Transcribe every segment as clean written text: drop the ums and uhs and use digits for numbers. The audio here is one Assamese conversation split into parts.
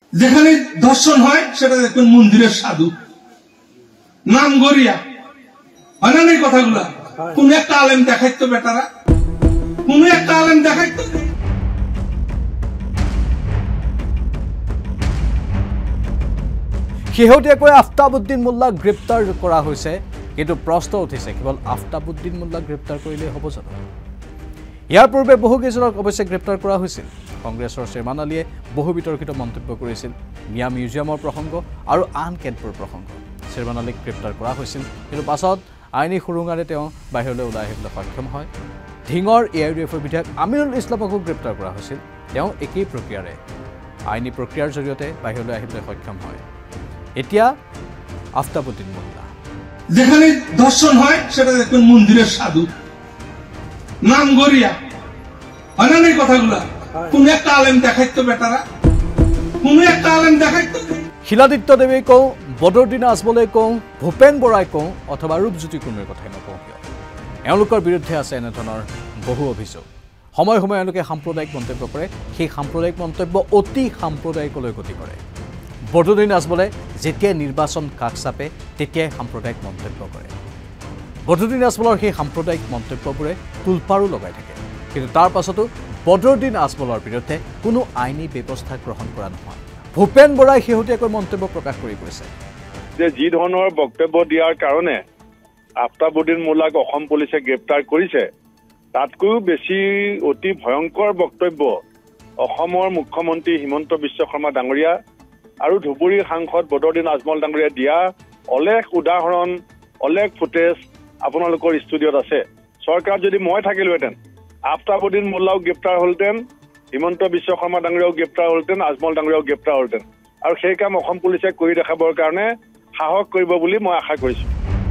যেখানে দর্শন হয় সেটা দেখবেন মন্দিরের সাধু নাম গড়িয়া অনেক কথাগুলা কোন একটা আলেম দেখাইতো বেটারা কোন একটা আলেম দেখাইতো শেহতীয়াকৈ আফতাবুদ্দিন মোল্লাক গ্ৰেপ্তাৰ কৰা হৈছে কিন্তু প্ৰশ্ন উঠিছে কেৱল আফতাবুদ্দিন মোল্লাক গ্ৰেপ্তাৰ কৰিলেই হ'ব জানো ইয়াৰ পূৰ্বে বহুকেইজনক অৱশ্যে গ্ৰেপ্তাৰ কৰা হৈছিল কংগ্ৰেছৰ শ্ৰীমান আলীয়ে বহু বিতৰ্কিত মন্তব্য কৰিছিল মিয়া মিউজিয়ামৰ প্ৰসংগ আৰু আন কেতবোৰ প্ৰসংগ শ্ৰীমান আলীক গ্ৰেপ্তাৰ কৰা হৈছিল কিন্তু পাছত আইনী সুৰুঙাৰে তেওঁ বাহিৰলৈ ওলাই আহিবলৈ সক্ষম হয় ধিঙৰ এআইডিএফৰ বিধায়ক আমিনুল ইছলামকো গ্ৰেপ্তাৰ কৰা হৈছিল তেওঁ একেই প্ৰক্ৰিয়াৰে আইনী প্ৰক্ৰিয়াৰ জৰিয়তে বাহিৰলৈ আহিবলৈ সক্ষম হয় এতিয়া আফতাবুদ্দিন মোল্লা যেখানে দর্শন হয় সেটা দেখবেন মন্দিরের সাধু নাম গড়িয়া অনেক কথাগুলা কোন একটা আলেম দেখাইতো বেটারা কোন একটা আলেম দেখাইতো শিলাদিত্য দেৱী কওঁ বদৰুদ্দিন আজমলে কওঁ ভূপেন বৰাই কওঁ অথবা ৰূপজ্যোতি কুৰ্মীৰ কথাই নকওঁ কিয় এওঁলোকৰ বিৰুদ্ধে আছে এনেধৰণৰ বহু অভিযোগ সময়ে সময়ে এওঁলোকে সাম্প্ৰদায়িক মন্তব্য কৰে সেই সাম্প্ৰদায়িক মন্তব্য অতি সাম্প্ৰদায়িকলৈ গতি কৰে বদৰুদ্দিন আজমলে যেতিয়া নিৰ্বাচন কাষ চাপে তেতিয়াই সাম্প্ৰদায়িক মন্তব্য কৰে বদৰুদ্দিন আজমলৰ সেই সাম্প্ৰদায়িক মন্তব্যবোৰে তুলপাৰো লগাই থাকে কিন্তু তাৰ পাছতো বদৰুদ্দিন আজমলৰ বিৰুদ্ধে কোনো আইনী ব্যৱস্থা গ্ৰহণ কৰা নহয় ভূপেন বৰাই শেহতীয়াকৈ মন্তব্য প্ৰকাশ কৰি কৈছে যে যি ধৰণৰ বক্তব্য দিয়াৰ কাৰণে আফতাবুদ্দিন মোল্লাক অসম পুলিচে গ্ৰেপ্তাৰ কৰিছে তাতকৈও বেছি অতি ভয়ংকৰ বক্তব্য অসমৰ মুখ্যমন্ত্ৰী হিমন্ত বিশ্ব শৰ্মা ডাঙৰীয়া আৰু ধুবুৰীৰ সাংসদ বদৰুদ্দিন আজমল ডাঙৰীয়া দিয়া অলেখ উদাহৰণ অলেখ ফুটেজ আপোনালোকৰ ষ্টুডিঅ'ত আছে চৰকাৰ যদি মই থাকিলোহেঁতেন আফতাবুদ্দিন মোল্লাও গ্ৰেপ্তাৰ হ'লহেঁতেন হিমন্ত বিশ্ব শৰ্মা ডাঙৰীয়াও গ্ৰেপ্তাৰ হ'লহেঁতেন আজমল ডাঙৰীয়াও গ্ৰেপ্তাৰ হ'লহেঁতেন আৰু সেই কাম অসম পুলিচে কৰি দেখাবৰ কাৰণে সাহস কৰিব বুলি মই আশা কৰিছোঁ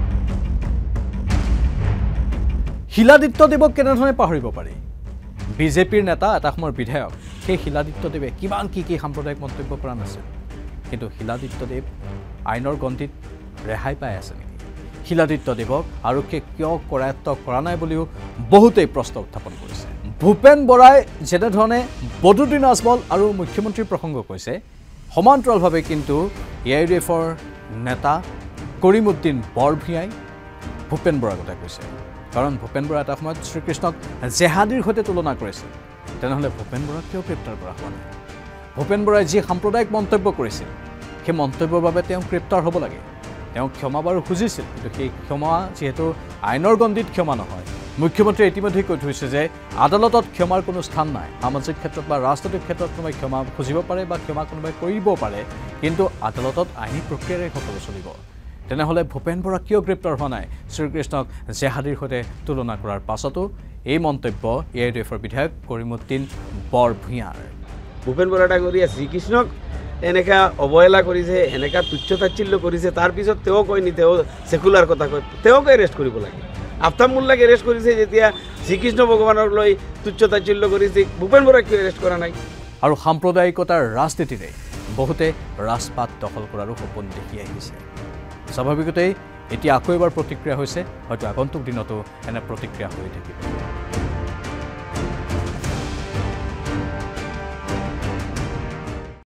শিলাদিত্য দেৱক কেনেধৰণে পাহৰিব পাৰি বিজেপিৰ নেতা এটা সময়ৰ বিধায়ক সেই শিলাদিত্য দেৱে কিমান কি সাম্প্ৰদায়িক মন্তব্য কৰা নাছিল কিন্তু শিলাদিত্য দেৱ আইনৰ গণ্ডিত ৰেহাই পাই আছে নেকি শিলাদিত্য দেৱক আৰক্ষীয়ে কিয় কৰায়ত্ব কৰা নাই বুলিও বহুতেই প্ৰশ্ন উত্থাপন কৰিছে ভূপেন বৰাই যেনেধৰণে বদৰুদ্দিন আজমল আৰু মুখ্যমন্ত্ৰীৰ প্ৰসংগ কৈছে সমান্তৰালভাৱে কিন্তু এআইডিএফৰ নেতা কৰিমউদ্দিন বৰভূঞাই ভূপেন বৰাৰ কথা কৈছে কাৰণ ভূপেন বৰা এটা সময়ত শ্ৰীকৃষ্ণক জেহাদীৰ সৈতে তুলনা কৰিছিল তেনেহ'লে ভূপেন বৰাক কিয় গ্ৰেপ্তাৰ কৰা হোৱা নাই ভূপেন বৰাই যি সাম্প্ৰদায়িক মন্তব্য কৰিছিল সেই মন্তব্যৰ বাবে তেওঁ গ্ৰেপ্তাৰ হ'ব লাগে তেওঁ ক্ষমা বাৰু খুজিছিল কিন্তু সেই ক্ষমা যিহেতু আইনৰ গণ্ডিত ক্ষমা নহয় মুখ্যমন্ত্ৰীয়ে ইতিমধ্যে কৈ থৈছে যে আদালতত ক্ষমাৰ কোনো স্থান নাই সামাজিক ক্ষেত্ৰত বা ৰাজনৈতিক ক্ষেত্ৰত কোনোবাই ক্ষমা খুজিব পাৰে বা ক্ষমা কোনোবাই কৰিব পাৰে কিন্তু আদালতত আইনী প্ৰক্ৰিয়াৰে সকলো চলিব তেনেহ'লে ভূপেন বৰা কিয় গ্ৰেপ্তাৰ হোৱা নাই শ্ৰীকৃষ্ণক জেহাদীৰ সৈতে তুলনা কৰাৰ পাছতো এই মন্তব্য এআইডিএফৰ বিধায়ক কৰিমউদ্দিন বৰভূঞাৰ ভূপেন বৰা ডাঙৰীয়া শ্ৰীকৃষ্ণক এনেকা অৱহেলা কৰিছে এনেকা তুচ্ছ তাচ্ছিল্য কৰিছে তাৰপিছত তেওঁ কয়নি তেওঁ সেকুলাৰ কথা কয় তেওঁক এৰেষ্ট কৰিব লাগে আফতাব মোল্লাক এৰেষ্ট কৰিছে যেতিয়া শ্ৰীকৃষ্ণ ভগৱানক লৈ তুচ্ছ তাচ্ছিল্য কৰিছে ভূপেন বৰাক কিয় এৰেষ্ট কৰা নাই আৰু সাম্প্ৰদায়িকতাৰ ৰাজনীতিৰে বহুতে ৰাজপাট দখল কৰাৰো সপোন দেখি আহিছে স্বাভাৱিকতেই এতিয়া আকৌ এবাৰ প্ৰতিক্ৰিয়া হৈছে হয়তো আগন্তুক দিনতো এনে প্ৰতিক্ৰিয়া হৈ থাকিব